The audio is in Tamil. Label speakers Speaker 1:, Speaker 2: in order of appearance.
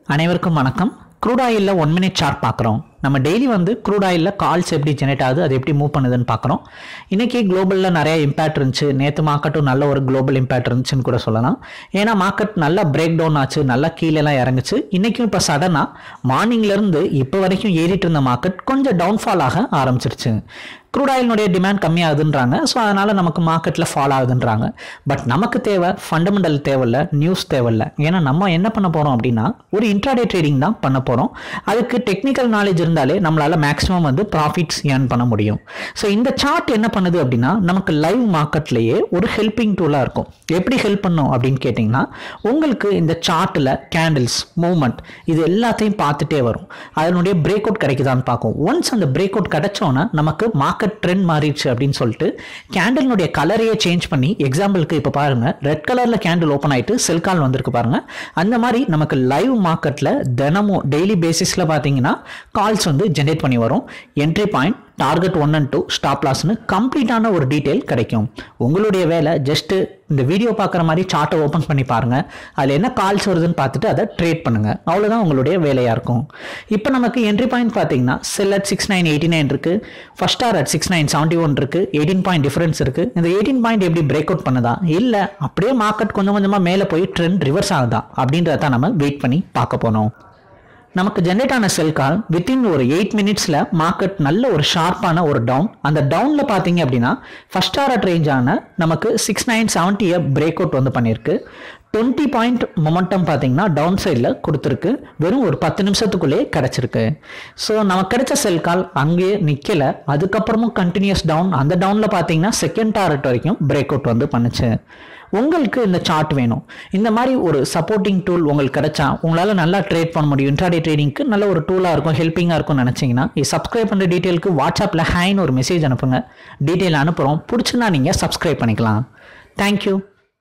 Speaker 1: அனைவருக்கும் வணக்கம். க்ரூட் ஆயில்ல 1 மினிட் சார்ட் பார்க்குறோம். நம்ம டெய்லி க்ரூட் ஆயில்ல கால்ஸ் எப்படி ஜெனரேட் ஆகுது, அது எப்படி மூவ் பண்ணுதுன்னு பார்க்குறோம். இன்றைக்கி குளோபலில் நிறைய இம்பேக்ட் இருந்துச்சு. நேற்று மார்க்கெட்டும் நல்ல ஒரு குளோபல் இம்பேக்ட் இருந்துச்சுன்னு கூட சொல்லலாம். ஏன்னா மார்க்கெட் நல்லா பிரேக் டவுன் ஆச்சு, நல்லா கீழெல்லாம் இறங்குச்சு. இன்றைக்கும் இப்போ சடனாக மார்னிங்லேருந்து இப்போ வரைக்கும் ஏறிட்டு இருந்த மார்க்கெட் கொஞ்சம் டவுன்ஃபால் ஆக ஆரம்பிச்சிருச்சு. க்ரூட் ஆயிலுடைய டிமாண்ட் கம்மியாகுதுன்றாங்க. ஸோ அதனால் நமக்கு மார்க்கெட்டில் ஃபால் ஆகுதுன்றாங்க. பட் நமக்கு தேவை ஃபண்டமெண்டல் தேவையில்ல, நியூஸ் தேவையில்ல. ஏன்னா நம்ம என்ன பண்ண போகிறோம் அப்படின்னா ஒரு இன்ட்ராடே ட்ரேடிங் தான் பண்ண போகிறோம். அதுக்கு டெக்னிக்கல் நாலேஜ் இருந்தாலே நம்மளால் மேக்ஸிமம் ப்ராஃபிட்ஸ் ஏர்ன் பண்ண முடியும். ஸோ இந்த சார்ட் என்ன பண்ணுது அப்படின்னா நமக்கு லைவ் மார்க்கெட்லேயே ஒரு ஹெல்பிங் டூலாக இருக்கும். எப்படி ஹெல்ப் பண்ணும் அப்படின்னு கேட்டிங்கன்னா உங்களுக்கு இந்த சார்ட்டில் கேண்டில்ஸ் மூவ்மெண்ட் இது எல்லாத்தையும் பார்த்துட்டே வரும். அதனுடைய பிரேக் அவுட் கிடைக்குதான்னு பார்க்கும். ஒன்ஸ் அந்த பிரேக் அவுட் கிடைச்சோன்னா நமக்கு மார்க்கெட் ட்ரெண்ட் மாறிடுச்சு அப்படின்னு சொல்லிட்டு கேண்டிலுடைய கலரையே சேஞ்ச் பண்ணி, எக்ஸாம்பிளுக்கு இப்போ பாருங்க ரெட் கலர்ல கேண்டில் ஓப்பன் ஆயிட்டு செல் கால் வந்திருக்கு பாருங்க. அந்த மாதிரி நமக்கு லைவ் மார்க்கெட்ல தினமும் டெய்லி பேசிஸ்ல பாத்தீங்கன்னா கால்ஸ் ஜெனரேட் பண்ணி வரும். Entry point, target 1 and 2, stop லாஸ்னு கம்ப்ளீட்டான ஒரு டீட்டெயில் கிடைக்கும். உங்களுடைய வேலை ஜஸ்ட் இந்த வீடியோ பார்க்குற மாதிரி சார்ட்டை ஓப்பன் பண்ணி பாருங்க. அதில் என்ன கால்ஸ் வருதுன்னு பார்த்துட்டு அதை ட்ரேட் பண்ணுங்க. அவ்வளோதான் உங்களுடைய வேலையாக இருக்கும். இப்போ நமக்கு என்ட்ரி பாயிண்ட் பார்த்தீங்கன்னா செல் அட் 6989 இருக்கு, ஃபர்ஸ்ட் ஆர் அட் 6971 இருக்கு, 18 பாயிண்ட் டிஃபரன்ஸ் இருக்கு. இந்த 18 பாயிண்ட் எப்படி பிரேக் அவுட் பண்ணுதா, இல்லை அப்படியே மார்க்கெட் கொஞ்சம் கொஞ்சமாக மேலே போய் ட்ரெண்ட் ரிவர்ஸ் ஆகுதா அப்படின்றத நம்ம வெயிட் பண்ணி பார்க்க போனோம். நமக்கு ஜென்ரேட் ஆன செல் கால் வித்தின் ஒரு 8 மினிட்ஸில் மார்க்கெட் நல்ல ஒரு ஷார்ப்பான ஒரு டவுன். அந்த டவுனில் பார்த்தீங்க அப்படின்னா ஃபர்ஸ்ட் டாரட் ரேஞ்சான நமக்கு 6970 பிரேக் அவுட் பண்ணியிருக்கு. 20 பாயிண்ட் மொமெண்டம் பார்த்தீங்கன்னா டவுன் சைடில் கொடுத்துருக்கு. வெறும் ஒரு 10 நிமிஷத்துக்குள்ளே கிடச்சிருக்கு. ஸோ நமக்கு கிடைச்ச செல் கால் அங்கேயே நிற்கலை. அதுக்கப்புறமும் கண்டினியூஸ் டவுன். அந்த டவுனில் பார்த்தீங்கன்னா செகண்ட் டாரட் வரைக்கும் பிரேக் அவுட் பண்ணுச்சு. உங்களுக்கு இந்த சார்ட் வேணும், இந்த மாதிரி ஒரு சப்போர்ட்டிங் டூல் உங்களுக்கு கிடைச்சா உங்களால் நல்லா ட்ரேட் பண்ண முடியும். இன்ட்ராடே ட்ரேடிங்க்கு நல்ல ஒரு டூலாக இருக்கும், ஹெல்ப்பிங்காக இருக்கும்னு நினச்சிங்கன்னா சப்ஸ்கிரைப் பண்ணுற டீட்டெயிலுக்கு வாட்ஸ்அப்பில் ஹைன்னு ஒரு மெசேஜ் அனுப்புங்க. டீட்டெயில் அனுப்புகிறோம். பிடிச்சுன்னா நீங்கள் சப்ஸ்கிரைப் பண்ணிக்கலாம். தேங்க்யூ.